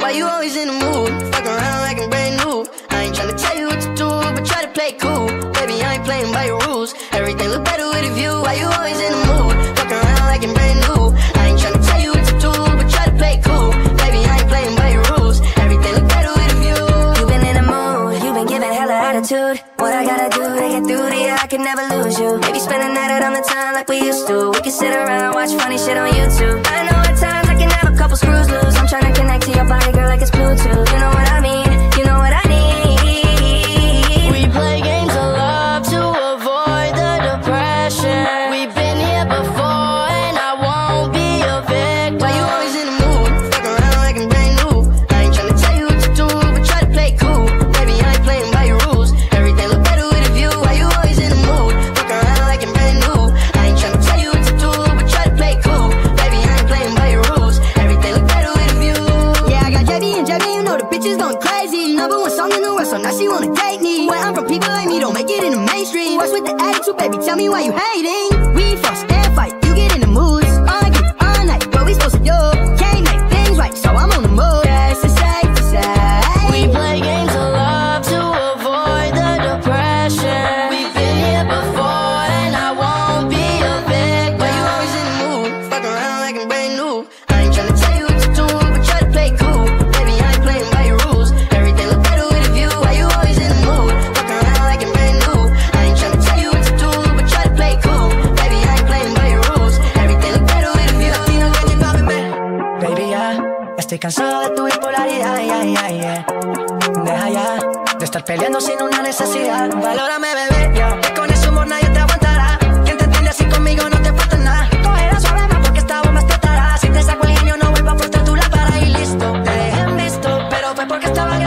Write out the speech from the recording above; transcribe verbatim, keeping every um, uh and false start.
Why you always in the mood? Fuck around like I'm brand new. I ain't tryna tell you what to do, but try to play cool. Baby, I ain't playing by your rules. Everything look better with a view. Why you always in the mood? Fuck around like I'm brand new. I ain't tryna tell you what to do, but try to play cool. Baby, I ain't playing by your rules. Everything look better with a view. You been in the mood, you been giving hella attitude. What I gotta do to get through to you, I can never lose you. Maybe spend a night out on the town like we used to. We can sit around, watch funny shit on YouTube. I know at times I can have a couple screws loose. I'm tryna connect to your body, girl, like it's Bluetooth. You know what I mean, you know what I need. We play games of love to avoid the depression. We've been here before and I won't be a victim. Why you always in the mood? Fuck around like I'm brand new. I ain't tryna tell you what to do, but try to play cool. Baby, I ain't playing by your rules. Everything look better with a view. Why you always in the mood? Fuck around like I'm brand new. I ain't tryna tell you what to do, but try to play cool. Baby, I ain't playing by your rules. Everything look better with a view. Yeah, I got J B and J B, you know the bitch is going crazy. Number one song in the world, so now she wanna date me. Where I'm from, people like me don't make it in the mainstream. What's with the attitude, baby? Tell me why you hating. We fuss and fight, you get in the moods. Argue all night, what we supposed to do? Can't make things right, so I'm on the move. Yes, it's safe to say We play games of love to avoid the depression. We've been here before and I won't be a victim. Why you always in the mood? Fuck around like I'm brand new. I ain't tryna tell you what to do, but try to play cool. Baby, I ain't playing by your rules. Everything look better with a view. Why you always in the mood? Fuck around like I'm brand new. I ain't tryna tell you what to do, but try to play cool. Baby, I ain't playing by your rules. Everything look better with a view. Baby, ya estoy cansado de tu bipolaridad, yeah, yeah, yeah. Deja ya de estar peleando sin una necesidad. Valórame, bebé, yeah. Que con ese humor nadie te aguantará. Quien te entiende así conmigo no te falta nada. Cogerá suave más porque esta bomba explotará. Si te saco el genio no vuelvo a frustrar tu lámpara y listo. Te dejé en visto, pero fue porque estaba